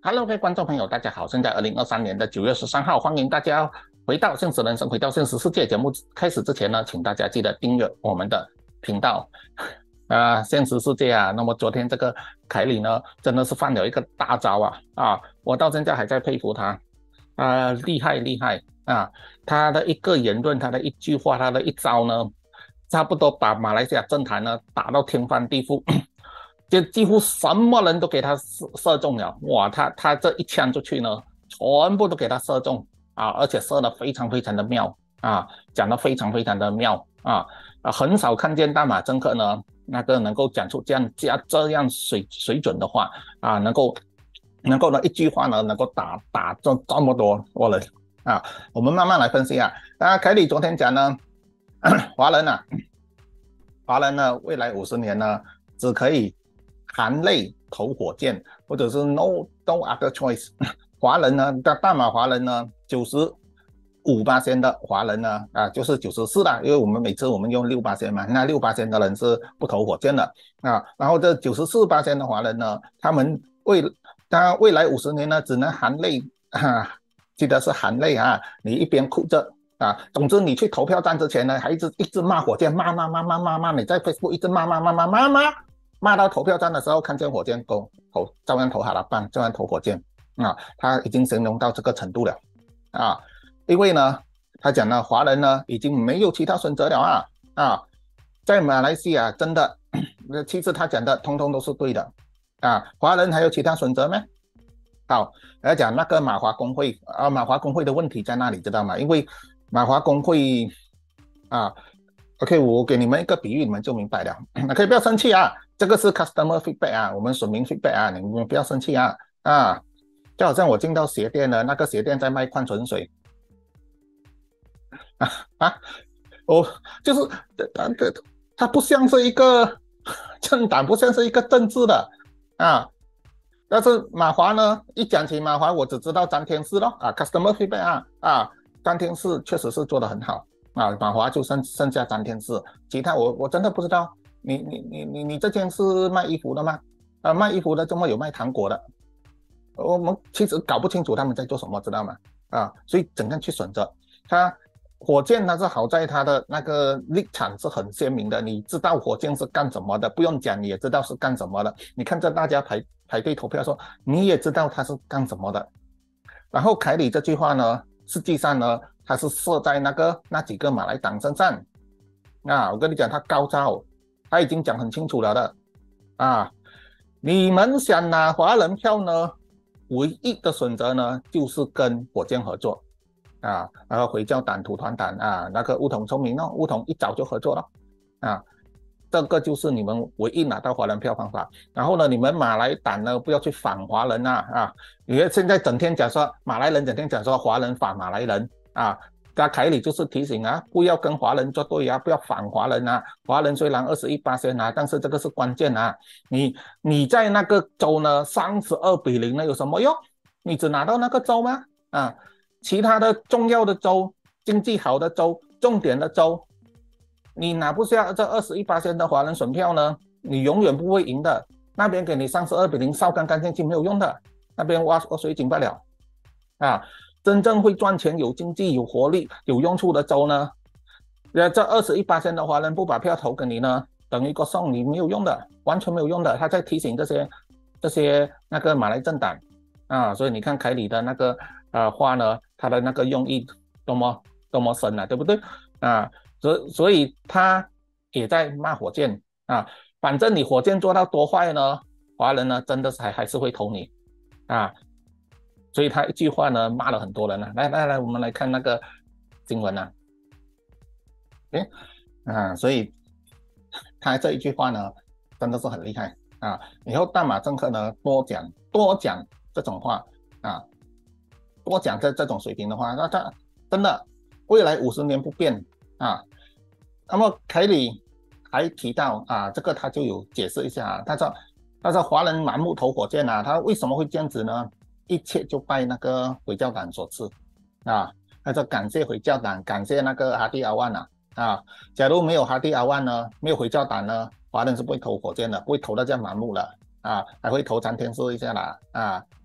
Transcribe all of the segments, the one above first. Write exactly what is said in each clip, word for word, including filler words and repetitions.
Hello，各位观众朋友，大家好！现在二零二三年的九月十三号，欢迎大家回到现实人生，回到现实世界。节目开始之前呢，请大家记得订阅我们的频道。啊、呃，现实世界啊，那么昨天这个凯里呢，真的是犯了一个大招啊！啊，我到现在还在佩服他，啊、呃，厉害厉害啊！他的一个言论，他的一句话，他的一招呢，差不多把马来西亚政坛呢打到天翻地覆。就几乎什么人都给他射射中了，哇！他他这一枪出去呢，全部都给他射中啊，而且射得非常非常的妙啊，讲得非常非常的妙啊啊，很少看见大马政客呢那个能够讲出这样这样这样水水准的话啊，能够能够呢一句话呢能够打打这这么多多人啊，我们慢慢来分析啊。那凯里昨天讲呢，华人啊，华人呢未来五十年呢只可以含泪投火箭，或者是 no no other choice。华人呢，大马华人呢，九十五巴仙的华人呢，啊，就是九十四啦，因为我们每次我们用六巴仙嘛，那六巴仙的人是不投火箭的啊。然后这九十四巴仙的华人呢，他们未他未来五十年呢，只能含泪啊，记得是含泪啊，你一边哭着。啊，总之你去投票站之前呢，还一直一直骂火箭，骂骂骂骂骂骂，你在 Facebook 一直骂骂骂骂骂骂。骂到投票站的时候，看见火箭投投，照样投哈拉棒，照样投火箭啊！他已经形容到这个程度了啊！因为呢，他讲呢，华人呢已经没有其他选择了啊啊！在马来西亚真的，其实他讲的通通都是对的啊！华人还有其他选择吗？好，来讲那个马华工会啊，马华工会的问题在那里，知道吗？因为马华工会啊。OK， 我给你们一个比喻，你们就明白了。可以不要生气啊，这个是 customer feedback 啊，我们选民 feedback 啊，你们不要生气啊啊！就好像我进到鞋店了，那个鞋店在卖矿泉水啊啊，我就是它它不像是一个政党，不像是一个政治的啊。但是马华呢，一讲起马华，我只知道张天师咯啊 ，customer feedback 啊啊，张天师确实是做得很好。啊，马华就剩剩下张天师，其他我我真的不知道。你你你你你这间是卖衣服的吗？啊，卖衣服的怎么有卖糖果的？我们其实搞不清楚他们在做什么，知道吗？啊，所以怎样去选择？他火箭它是好在它的那个立场是很鲜明的，你知道火箭是干什么的，不用讲你也知道是干什么的。你看着大家排排队投票说，你也知道他是干什么的。然后凯里这句话呢，实际上呢。他是射在那个那几个马来党身上啊！我跟你讲，他高招，他已经讲很清楚了的啊！你们想拿华人票呢？唯一的选择呢，就是跟火箭合作啊，然后回教党、土团党啊，那个巫统聪明哦，巫统一早就合作了啊，这个就是你们唯一拿到华人票方法。然后呢，你们马来党呢，不要去反华人啊啊！因为现在整天讲说马来人，整天讲说华人反马来人。啊，那凯里就是提醒啊，不要跟华人作对啊，不要反华人啊。华人虽然 百分之二十一 啊，但是这个是关键啊。你你在那个州呢，三十二比零呢有什么用？你只拿到那个州吗？啊，其他的重要的州、经济好的州、重点的州，你拿不下这 百分之二十一 的华人选票呢，你永远不会赢的。那边给你三十二比零烧干干净净没有用的，那边挖挖水井不了啊。真正会赚钱、有经济、有活力、有用处的州呢，这 百分之二十一 的华人不把票投给你呢，等于个送你没有用的，完全没有用的。他在提醒这些这些那个马来政党啊，所以你看凯里的那个呃话呢，他的那个用意多么多么深啊，对不对啊？所所以他也在骂火箭啊，反正你火箭做到多坏呢，华人呢真的是还还是会投你啊。所以他一句话呢骂了很多人啊。来来来，我们来看那个新闻啊。诶啊，所以他这一句话呢真的是很厉害啊。以后大马政客呢多讲多讲这种话啊，多讲这这种水平的话，那他真的未来五十年不变啊。那么凯里还提到啊，这个他就有解释一下啊，他说他说华人盲目投火箭啊，他为什么会这样子呢？一切就拜那个回教党所赐啊！他说感谢回教党，感谢那个哈迪阿万啊啊！假如没有哈迪阿万呢，没有回教党呢，华人是不会投火箭的，不会投到这样盲目的啊，还会投张天师一下啦啊！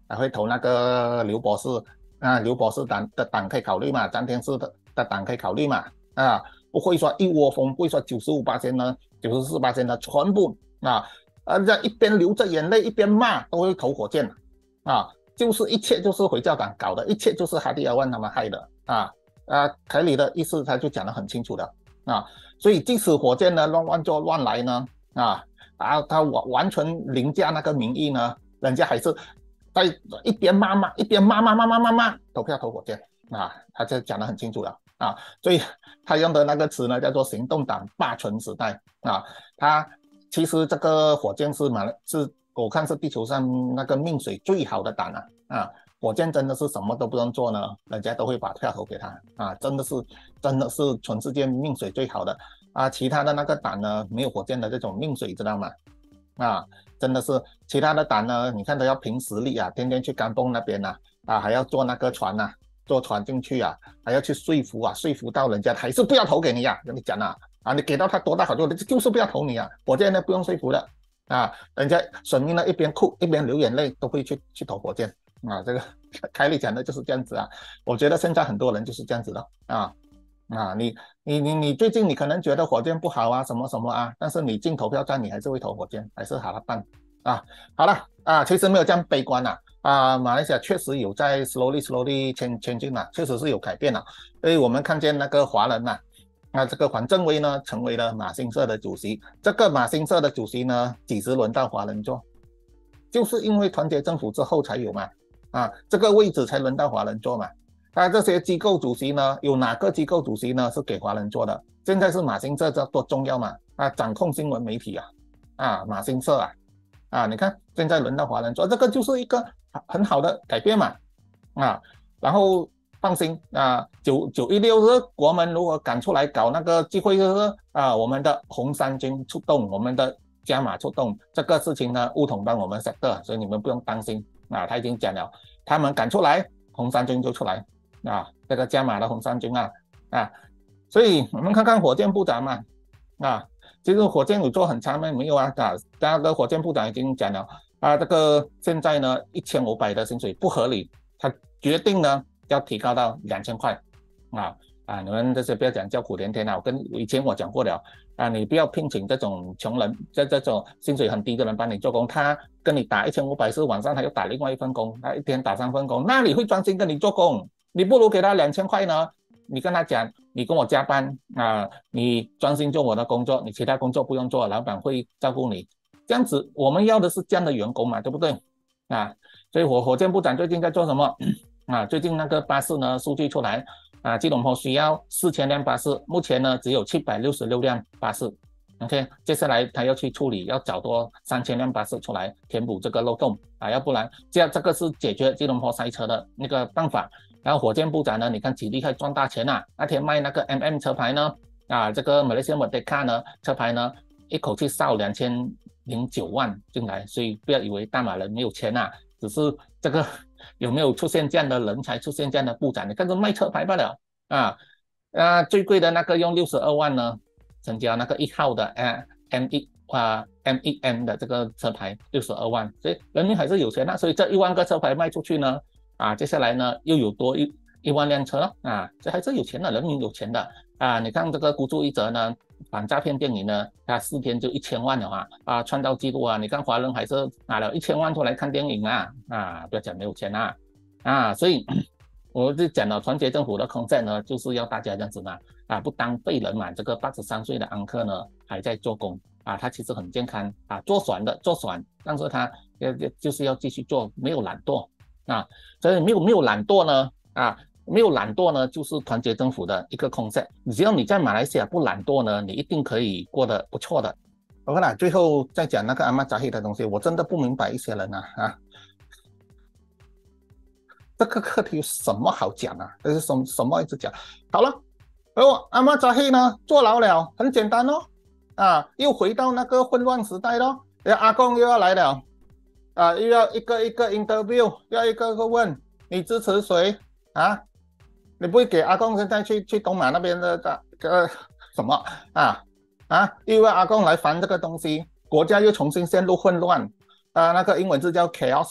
还会投那个刘博士啊，刘博士党的党可以考虑嘛，张天师的的党可以考虑嘛，啊，不会说一窝蜂，不会说九十五%呢，九十四%呢全部啊，呃，在一边流着眼泪一边骂，都会投火箭啊，就是一切就是回教党搞的，一切就是哈迪尔万他们害的啊啊，凯里的意思他就讲得很清楚的啊，所以即使火箭呢乱乱做乱来呢啊啊，他完完全凌驾那个民意呢，人家还是在一边骂骂一边骂骂骂骂骂骂投票投火箭啊，他就讲得很清楚了啊，所以他用的那个词呢叫做行动党霸权时代啊，他其实这个火箭是马是我看是地球上那个命水最好的党啊啊，火箭真的是什么都不用做呢，人家都会把票投给他啊，真的是真的是全世界命水最好的啊，其他的那个党呢没有火箭的这种命水，知道吗？啊，真的是其他的党呢，你看都要凭实力啊，天天去甘蹦那边啊，啊还要坐那个船啊，坐船进去啊，还要去说服啊，说服到人家还是不要投给你呀、啊，跟你讲啊，啊你给到他多大好处，就是不要投你啊，火箭呢不用说服的啊，人家选民呢一边哭一边流眼泪都会去去投火箭啊，这个凯里讲的就是这样子啊，我觉得现在很多人就是这样子的啊。啊，你你你你最近你可能觉得火箭不好啊，什么什么啊，但是你进投票站你还是会投火箭，还是好了办啊。好了啊，其实没有这样悲观了 啊, 啊，马来西亚确实有在 slowly slowly 前前进了，确实是有改变了。所以我们看见那个华人呐、啊，那这个黄正威呢成为了马新社的主席，这个马新社的主席呢几时轮到华人做？就是因为团结政府之后才有嘛，啊，这个位置才轮到华人做嘛。他这些机构主席呢，有哪个机构主席呢是给华人做的？现在是马新社，这多重要嘛？啊，掌控新闻媒体啊，啊，马新社啊，啊，你看现在轮到华人做，这个就是一个很好的改变嘛，啊，然后放心啊，九九一六是国门如果敢出来搞那个机会，就是啊，我们的红三军出动，我们的加码出动，这个事情呢，巫统帮我们 set 的，所以你们不用担心啊，他已经讲了，他们敢出来，红三军就出来。啊，这个加码的红三军啊，啊，所以我们看看火箭部长嘛，啊，其实火箭有做很差吗？没有啊，啊，那个火箭部长已经讲了啊，这个现在呢一千五百的薪水不合理，他决定呢要提高到两千块，啊啊，你们这些不要讲叫苦连天啊，我跟以前我讲过了啊，你不要聘请这种穷人，这这种薪水很低的人帮你做工，他跟你打一千五百是晚上他又打另外一份工，他一天打三份工，那你会专心跟你做工？你不如给他两千块呢，你跟他讲，你跟我加班啊，你专心做我的工作，你其他工作不用做，老板会照顾你。这样子，我们要的是这样的员工嘛，对不对？啊，所以火火箭部长最近在做什么？啊，最近那个巴士呢，数据出来啊，吉隆坡需要四千辆巴士，目前呢只有七百六十六辆巴士。OK， 接下来他要去处理，要找多三千辆巴士出来填补这个漏洞啊，要不然这样这个是解决吉隆坡塞车的那个办法。然后火箭部长呢，你看几厉害，赚大钱啊！那天卖那个 M M 车牌呢，啊，这个马来西亚 Merdeka 呢，车牌呢，一口气烧两千零九万进来，所以不要以为大马人没有钱啊，只是这个有没有出现这样的人才，出现这样的部长？你看这卖车牌罢了啊，啊，最贵的那个用六十二万呢，成交那个一号的呃 M 一啊 M 一 M 的这个车牌六十二万，所以人民还是有钱啊，所以这一万个车牌卖出去呢。啊，接下来呢又有多一一万辆车啊，这还是有钱的，人民有钱的啊！你看这个孤注一掷呢，反诈骗电影呢，它四天就一千万了啊啊，创造纪录啊！你看华人还是拿了一千万出来看电影啊啊，不要讲没有钱啊啊！所以我就讲了，团结政府的concept呢，就是要大家这样子嘛啊，不当废人嘛。这个八十三岁的安克呢还在做工啊，他其实很健康啊，做船的做船，但是他要就是要继续做，没有懒惰。啊，所以没有没有懒惰呢，啊，没有懒惰呢，就是团结政府的一个 concept。只要你在马来西亚不懒惰呢，你一定可以过得不错的。OK 啦，最后再讲那个阿玛扎黑的东西，我真的不明白一些人啊啊，这个课题有什么好讲啊？这是什么什么一直讲？好了，而我阿玛扎黑呢坐牢了，很简单哦，啊，又回到那个混乱时代咯，阿公又要来了。啊，又要一个一个 interview， 要一个个问你支持谁啊？你不会给阿公现在去去东马那边的这个什么啊啊？又要阿公来烦这个东西，国家又重新陷入混乱啊！那个英文字叫 chaos 嘛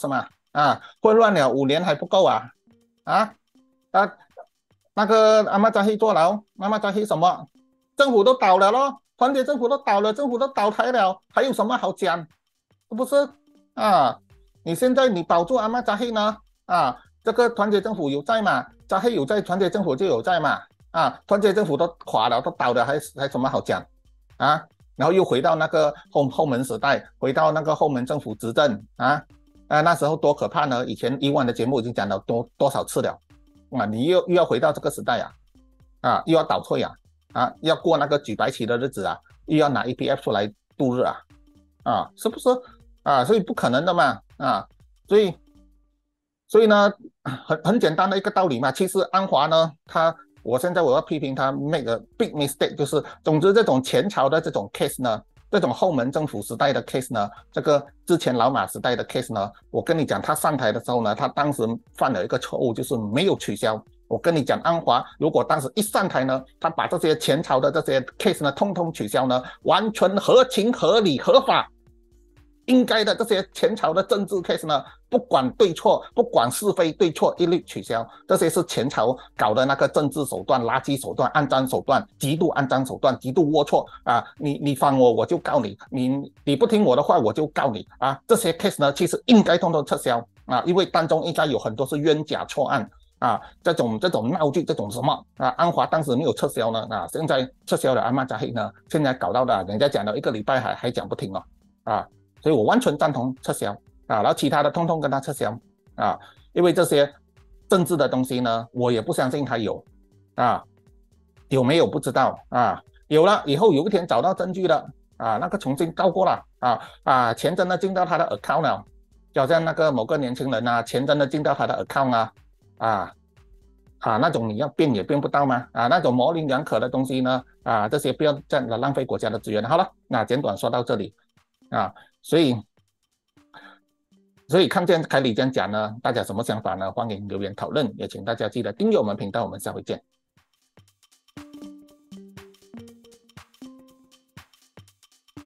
啊，混乱了五年还不够啊啊啊！那个阿玛扎希坐牢，阿玛扎希什么？政府都倒了咯，团结政府都倒了，政府都倒台了，还有什么好讲？是不是啊？你现在你保住阿玛扎希呢？啊，这个团结政府有在嘛？扎希有在，团结政府就有在嘛？啊，团结政府都垮了，都倒了，还还什么好讲啊？然后又回到那个后后门时代，回到那个后门政府执政啊啊，那时候多可怕呢！以前以往的节目已经讲了多多少次了啊，你又又要回到这个时代啊啊，又要倒退啊啊，要过那个举白旗的日子啊，又要拿 E P F 出来度日啊啊，是不是啊？所以不可能的嘛啊，所以所以呢，很很简单的一个道理嘛。其实安华呢，他我现在我要批评他 make a big mistake，就是总之这种前朝的这种 case 呢，这种后门政府时代的 case 呢，这个之前老马时代的 case 呢，我跟你讲，他上台的时候呢，他当时犯了一个错误，就是没有取消。我跟你讲，安华如果当时一上台呢，他把这些前朝的这些 case 呢，通通取消呢，完全合情合理合法。应该的这些前朝的政治 case 呢，不管对错，不管是非对错，一律取消。这些是前朝搞的那个政治手段、垃圾手段、肮脏手段、极度肮脏手段、极度龌龊啊！你你反我，我就告你；你你不听我的话，我就告你啊！这些 case 呢，其实应该通通撤销啊，因为当中应该有很多是冤假错案。啊，这种这种闹剧，这种什么啊？安华当时没有撤销呢，啊，现在撤销了阿玛扎希呢，现在搞到的，人家讲了一个礼拜还还讲不停哦，啊，所以我完全赞同撤销啊，然后其他的通通跟他撤销啊，因为这些政治的东西呢，我也不相信他有啊，有没有不知道啊，有了以后有一天找到证据了啊，那个重新告过了啊啊，钱真的进到他的 account 了，就好像那个某个年轻人啊，钱真的进到他的 account 啊啊啊，那种你要变也变不到吗？啊，那种模棱两可的东西呢啊，这些不要这样的浪费国家的资源。好了，那简短说到这里啊。所以，所以看见凯里这样讲呢，大家什么想法呢？欢迎留言讨论，也请大家记得订阅我们频道，我们下回见。